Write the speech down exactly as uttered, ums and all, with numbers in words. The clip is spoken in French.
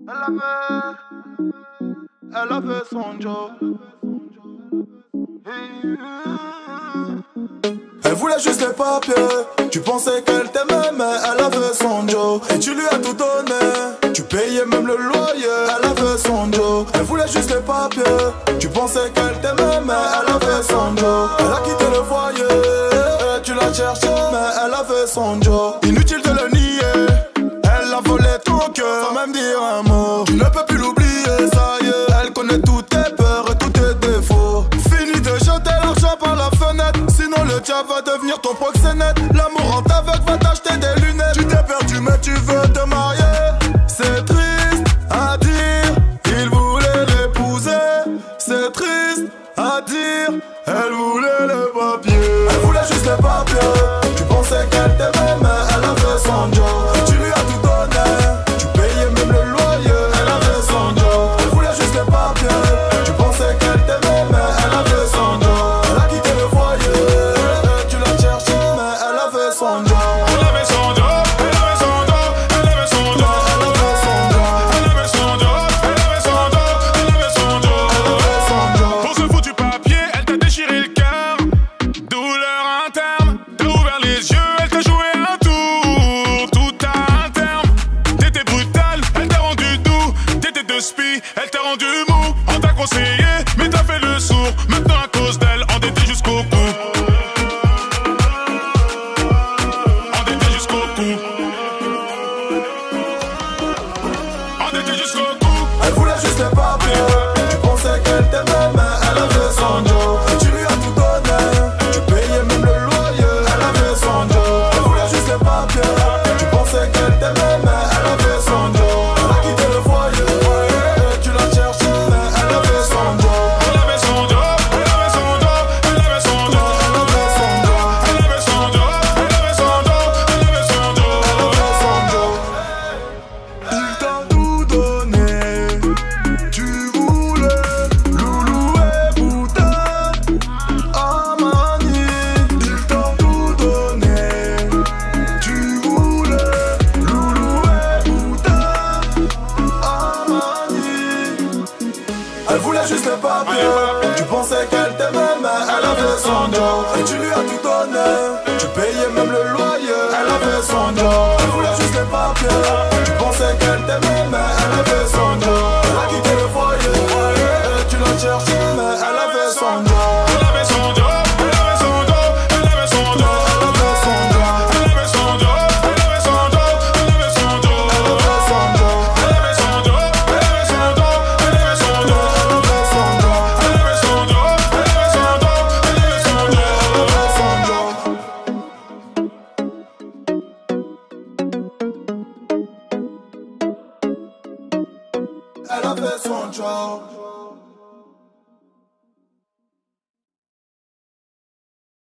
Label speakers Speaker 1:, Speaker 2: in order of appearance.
Speaker 1: Elle avait, elle avait son job. Elle voulait juste les papiers. Tu pensais qu'elle t'aimait, mais elle avait son job. Et tu lui as tout donné. Tu payais même le loyer. Elle avait son job. Elle voulait juste les papiers. Tu pensais qu'elle t'aimait, mais elle avait son job. Elle a quitté le foyer. Et tu l'as cherché, mais elle avait son job. Inutile de le nier. Elle a volé ton cœur sans même dire un mot. Tu ne peux plus l'oublier, ça y est. Elle connaît tous tes peurs et tous tes défauts. Fini de jeter l'argent par la fenêtre, sinon le diable va devenir ton proxénète. L'amour en t'aveugle va t'acheter des lunettes. Tu t'es perdu mais tu veux te marier. C'est triste à dire, il voulait l'épouser. C'est triste à dire, elle voulait le papier. Elle voulait juste le papier. Tu pensais qu'elle t'aimait mais elle avait son job. Et tu lui as tout donné. Tu payais même le loyer. Elle avait son job. Elle voulait juste le papier. Tu pensais qu'elle t'aimait mais elle avait son job. Elle a quitté le foyer. Tu l'as cherché mais elle avait son job.
Speaker 2: Elle avait son job, elle avait son job, elle avait son job.
Speaker 1: Elle avait son job.
Speaker 2: Elle avait son job, elle avait son job, elle avait son job.
Speaker 1: Elle avait son job.
Speaker 2: Pour ce foutu papier, elle t'a déchiré le cœur. Douleur interne, t'as ouvert les yeux, elle t'a joué un tour. Tout a un terme. T'étais brutal, elle t'a rendu doux. T'étais de spi, elle t'a rendu mou. On t'a conseillé, mais t'as fait le sourd. Maintenant à cause d'elle, endetté jusqu'au cou. Endetté jusqu'au cou. Endetté jusqu'au cou.
Speaker 1: Elle voulait juste les papiers. Tu pensais qu'elle t'aimait mais elle avait son job. Et tu lui as tout donné. Tu payais même le loyer. Elle avait son job. Elle voulait juste les papiers. Tu pensais qu'elle t'aimait mais elle avait son job. Elle a quitté le foyer. Et tu l'as cherché mais elle avait son job.
Speaker 2: Elle avait son job, elle avait son job, elle avait son job.
Speaker 1: Elle avait son job.
Speaker 2: Elle avait son job, elle avait son job, elle avait son job.
Speaker 1: Elle avait son job. Il t'a tout donné. Tu voulais loulou et boutade. Amani. Il t'a tout donné. Tu voulais loulou et boutade. Amani. Elle voulait juste le papier. Tu pensais qu'elle t'aimait mais elle avait son job. Et tu lui as tout donné. Tu payais même le loyer. Elle avait son job. Elle voulait juste le papier. Tu pensais qu'elle t'aimait mais elle avait son job. Elle a quitté le foyer. Et tu l'as cherché mais elle avait son job.
Speaker 2: Elle avait son job, elle avait son job, elle avait son job.
Speaker 1: Elle avait son job.
Speaker 2: Elle avait son job, elle avait son job, elle avait son job.
Speaker 1: Elle avait son job.
Speaker 2: Elle avait son job, elle avait son job, elle avait son job.
Speaker 1: Elle avait son job.
Speaker 2: Elle avait son job, elle avait son job, elle avait son job.
Speaker 1: Elle avait son job. Elle avait son job.